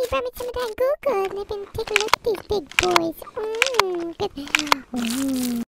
brought me some of that goo good. Let me take a look at these big boys. Good.